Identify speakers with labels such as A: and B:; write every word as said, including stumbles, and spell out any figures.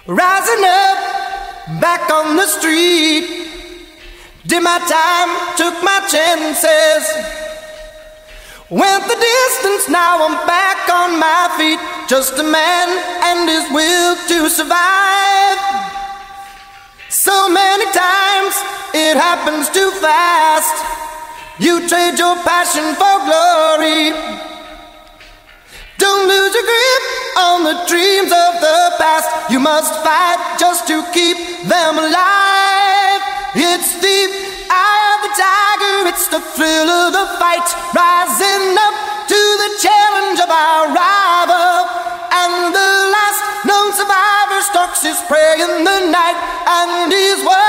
A: Rising up, back on the street. Did my time, took my chances. Went the distance, now I'm back on my feet. Just a man and his will to survive. So many times, it happens too fast. You trade your passion for glory. Don't lose your grip on the dreams of the past. You must fight just to keep them alive. It's the eye of the tiger, it's the thrill of the fight. Rising up to the challenge of our rival. And the last known survivor stalks his prey in the night. And he's what?